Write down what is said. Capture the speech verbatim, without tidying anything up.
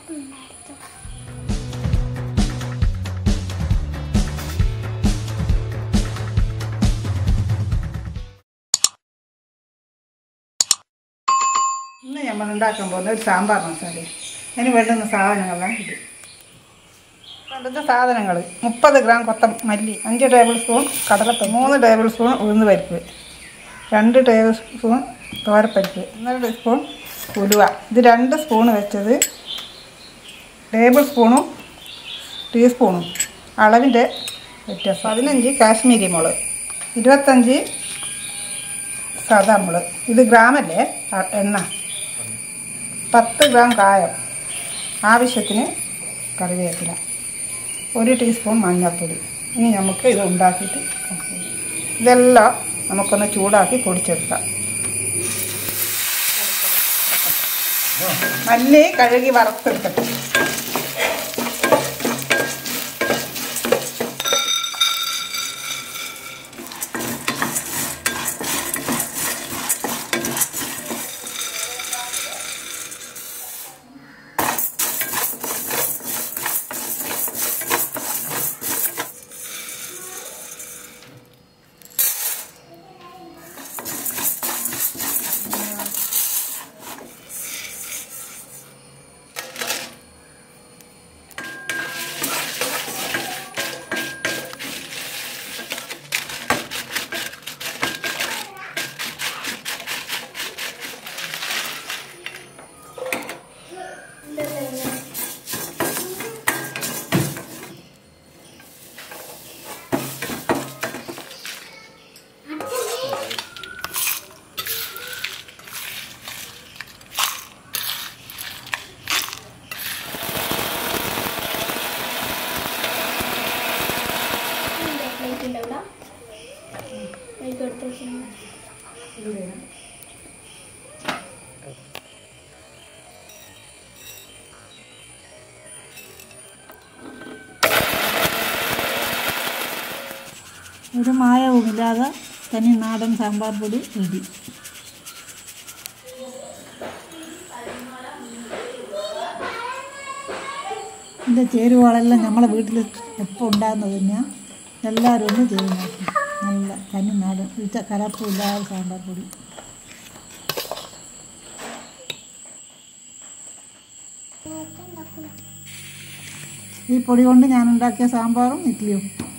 ഇന്ന് നമ്മൾ ഉണ്ടാക്കാൻ പോകുന്ന ഒരു സാമ്പാർ മസാല. അതിന് വേണ്ടുന്ന സാധനങ്ങളെല്ലാം ഇത്. വേണ്ടുന്ന സാധനങ്ങൾ: മുപ്പത് ഗ്രാം കൊത്തമല്ലി, അഞ്ച് ടേബിൾ സ്പൂൺ കടലപ്പരിപ്പ്, മൂന്ന് ടേബിൾ സ്പൂൺ ഉഴുന്ന് പരിപ്പ്, രണ്ട് ടേബിൾ സ്പൂൺ തോരപ്പരിപ്പ്, ഒന്നര സ്പൂൺ ഉലുവ. ഇത് രണ്ട് സ്പൂൺ വെച്ചത് ടേബിൾ സ്പൂണും ടീസ്പൂണും അളവിൻ്റെ വ്യത്യാസം. പതിനഞ്ച് കാശ്മീരി മുളക്, ഇരുപത്തഞ്ച് സാദാ മുളക്. ഇത് ഗ്രാമല്ലേ എണ്ണ. പത്ത് ഗ്രാം കായം, ആവശ്യത്തിന് കറിവേപ്പില, ഒരു ടീസ്പൂൺ മഞ്ഞൾപ്പൊടി. ഇനി നമുക്ക് ഇത് ഉണ്ടാക്കിയിട്ട് ഇതെല്ലാം നമുക്കൊന്ന് ചൂടാക്കി പൊടിച്ചെടുക്കാം. മല്ലി കഴുകി വറുത്തെടുക്കട്ടെ. ഒരു മായവുമില്ലാതെ തനി നാടൻ സാമ്പാർ പൊടി റെഡി. ഇതിൻ്റെ ചേരുവകളെല്ലാം നമ്മളെ വീട്ടിൽ എപ്പോൾ ഉണ്ടാകുന്നത് തന്നെയാണ്. എല്ലാവരും ഒന്ന് ചെയ്ത് നോക്കി. നല്ല തനി നാടൻ ഇച്ച കലർപ്പില്ലാതെ സാമ്പാർ പൊടി. ഈ പൊടി കൊണ്ട് ഞാൻ ഉണ്ടാക്കിയ സാമ്പാറും ഇഡ്ഡലിയും